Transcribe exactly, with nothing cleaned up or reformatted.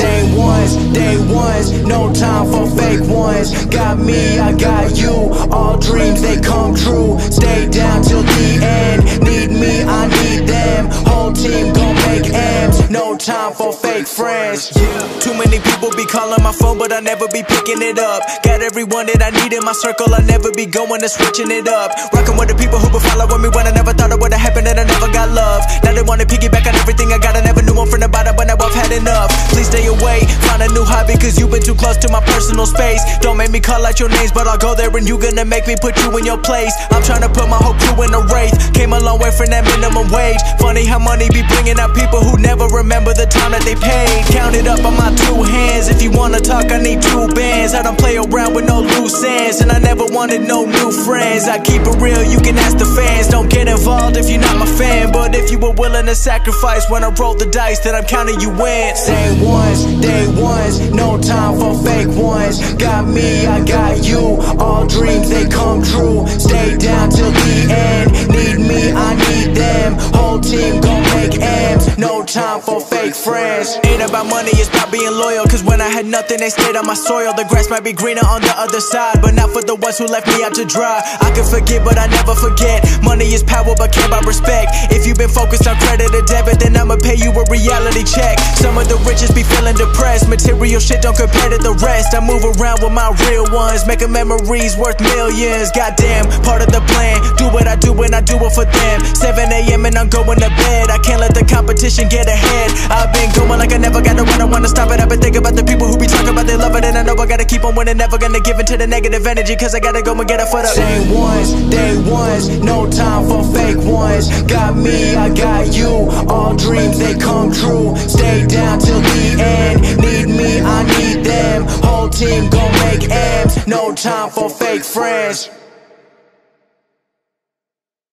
Same ones, day ones, no time for fake ones. Got me, I got you, all dreams they come true. Stay down till the end, need me, I need them. Whole team gon' make M's, no time for fake friends. Too many people be calling my phone, but I never be picking it up. Got everyone that I need in my circle, I never be going and switching it up. Rockin' with the people who been following me when I never thought it would've happened and I never got love. Now they wanna piggyback on everything I got, I never knew them from the bottom, but now I've had enough. Please stay away, find a new hobby, cause you've been too close to my personal space. Don't make me call out your names, but I'll go there and you gonna make me put you in your place. I'm tryna put my whole crew in a wraith, came a long way from that minimum wage. Funny how money be bringing out people who never remember the time that they paid. Count it up on my two hands, if you wanna talk I need two bands. I don't play around with no loose ends, and I never wanted no new friends. I keep it real, you can ask the fans. Don't get involved if you're not my fan, but if you were willing to sacrifice when I roll the dice, then I'm counting you in. Same ones, day ones, no time for fake ones. Got me, I got you, all dreams they come true. Stay down till the end, need me, I need them. Whole team gon' make M's, no time for fake friends. Ain't about money, it's about being loyal, cause when I had nothing they stayed on my soil. The grass might be greener on the other side, but not for the ones who left me out to dry. I can forget but I never forget, money is power but care about respect. If you've been focused on credit or debit, then I'ma pay you a reality check. Some of the richest be feeling depressed, material shit don't compare to the rest. I move around with my real ones, making memories worth millions. Goddamn, part of the plan, do what I do and I do it for them. seven A M and I'm going to bed, I can't let the competition get ahead. I've been going like I never gotta run, I wanna stop it. I've been thinking about the people who be talking about they love it, and I know I gotta keep on winning, never gonna give into the negative energy, cause I gotta go and get it for the same ones, day ones, no time for fake ones. Got me, I got you, all dreams they come true. Stay down till the end, need me, I need them. Whole team gon' make M's, no time for fake friends.